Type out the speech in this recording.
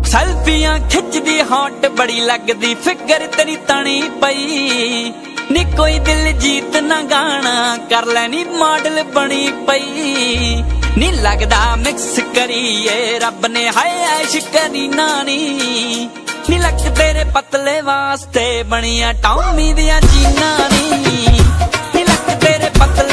सैल्फियां खिचदी hot बड़ी लगदी figure तेरी तनी पई नी कोई दिल जीत ना गाना कर लैनी मॉडल बनी पई नी लगदा मिक्स करिए रब ने हाय ऐश करी नानी नी लक तेरे पतले वास्ते बनिया टॉमी दियां जीना नी लक तेरे पतले